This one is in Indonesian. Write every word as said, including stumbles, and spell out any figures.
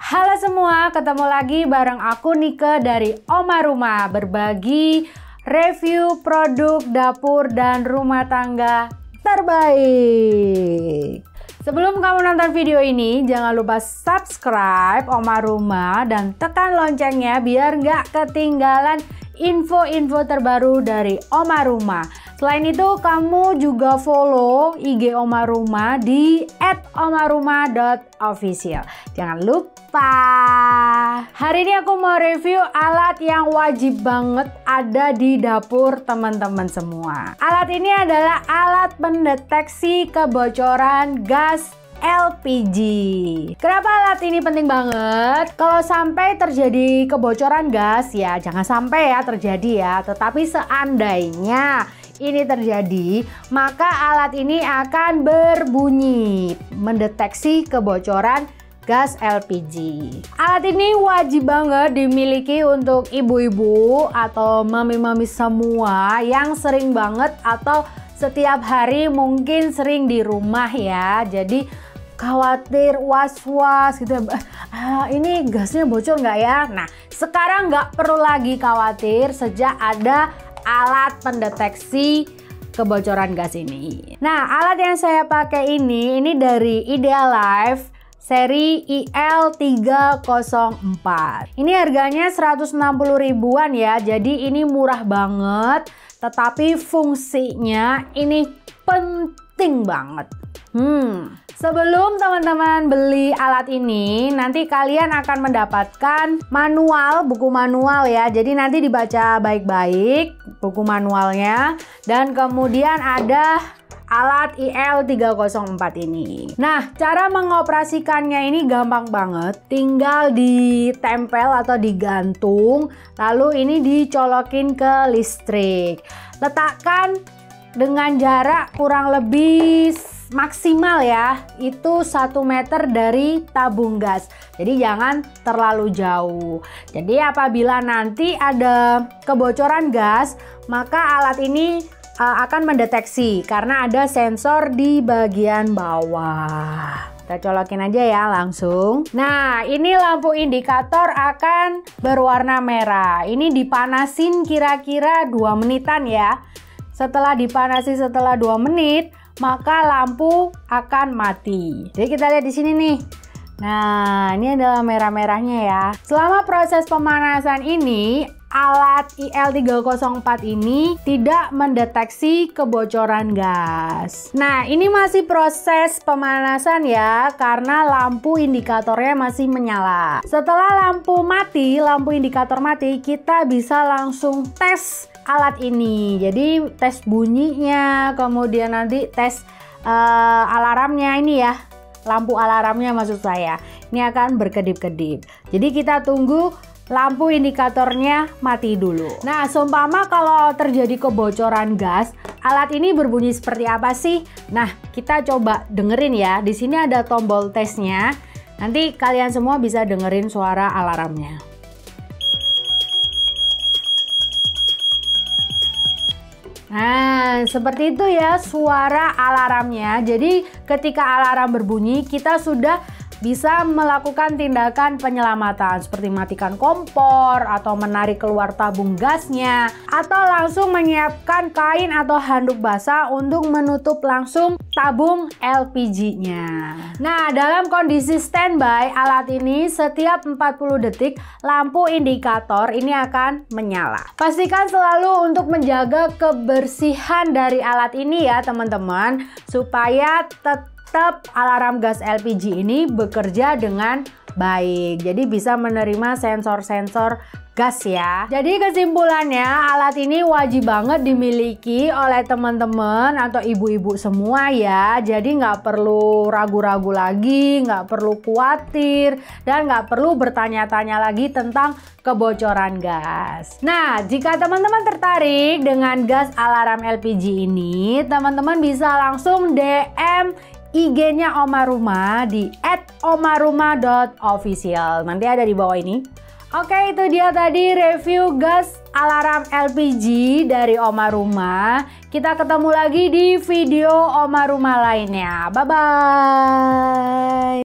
Halo semua, ketemu lagi bareng aku Nike dari Oma Rumah, berbagi review produk dapur dan rumah tangga terbaik. Sebelum kamu nonton video ini, jangan lupa subscribe Oma Rumah dan tekan loncengnya biar nggak ketinggalan info-info terbaru dari Oma Rumah. Selain itu, kamu juga follow I G Oma Rumah di et omarumah dot official. Jangan lupa. Hari ini aku mau review alat yang wajib banget ada di dapur teman-teman semua. Alat ini adalah alat pendeteksi kebocoran gas L P G. Kenapa alat ini penting banget? Kalau sampai terjadi kebocoran gas, ya jangan sampai ya terjadi ya. Tetapi seandainya ini terjadi, maka alat ini akan berbunyi mendeteksi kebocoran gas L P G. Alat ini wajib banget dimiliki untuk ibu-ibu atau mami-mami semua yang sering banget atau setiap hari mungkin sering di rumah ya. Jadi khawatir, was-was gitu, ah, ini gasnya bocor nggak ya? Nah, sekarang nggak perlu lagi khawatir sejak ada alat pendeteksi kebocoran gas ini. Nah, alat yang saya pakai ini, ini dari Idealife seri I L tiga nol empat. Ini harganya seratus enam puluh ribuan ya, jadi ini murah banget, tetapi fungsinya ini penting banget. Hmm. Sebelum teman-teman beli alat ini, nanti kalian akan mendapatkan manual, buku manual ya. Jadi nanti dibaca baik-baik buku manualnya. Dan kemudian ada alat I L tiga nol empat ini. Nah, cara mengoperasikannya ini gampang banget. Tinggal ditempel atau digantung, lalu ini dicolokin ke listrik. Letakkan dengan jarak kurang lebih maksimal ya, itu satu meter dari tabung gas. Jadi jangan terlalu jauh. Jadi apabila nanti ada kebocoran gas, maka alat ini uh, akan mendeteksi karena ada sensor di bagian bawah. Kita colokin aja ya langsung. Nah, ini lampu indikator akan berwarna merah. Ini dipanasin kira-kira dua menitan ya. Setelah dipanasi setelah dua menit, maka lampu akan mati. Jadi kita lihat di sini nih. Nah, ini adalah merah-merahnya ya. Selama proses pemanasan ini, alat I L tiga nol empat ini tidak mendeteksi kebocoran gas. Nah, ini masih proses pemanasan ya, karena lampu indikatornya masih menyala. Setelah lampu mati, lampu indikator mati, kita bisa langsung tes alat ini. Jadi tes bunyinya, kemudian nanti tes uh, alarmnya ini ya, lampu alarmnya maksud saya. Ini akan berkedip-kedip. Jadi kita tunggu lampu indikatornya mati dulu. Nah, seumpama kalau terjadi kebocoran gas, alat ini berbunyi seperti apa sih? Nah, kita coba dengerin ya. Di sini ada tombol tesnya. Nanti kalian semua bisa dengerin suara alarmnya. Nah, seperti itu ya suara alarmnya. Jadi ketika alarm berbunyi, kita sudah bisa melakukan tindakan penyelamatan seperti matikan kompor atau menarik keluar tabung gasnya, atau langsung menyiapkan kain atau handuk basah untuk menutup langsung tabung L P G-nya. Nah, dalam kondisi standby alat ini setiap empat puluh detik lampu indikator ini akan menyala. Pastikan selalu untuk menjaga kebersihan dari alat ini ya teman-teman, supaya tetap tetap alarm gas L P G ini bekerja dengan baik. Jadi bisa menerima sensor-sensor gas ya. Jadi kesimpulannya, alat ini wajib banget dimiliki oleh teman-teman atau ibu-ibu semua ya. Jadi nggak perlu ragu-ragu lagi, nggak perlu khawatir, dan nggak perlu bertanya-tanya lagi tentang kebocoran gas. Nah, jika teman-teman tertarik dengan gas alarm L P G ini, teman-teman bisa langsung D M I G-nya Oma Rumah di et omarumah dot official. Nanti ada di bawah ini. Oke, itu dia tadi review gas alarm L P G dari Oma Rumah. Kita ketemu lagi di video Oma Rumah lainnya. Bye-bye.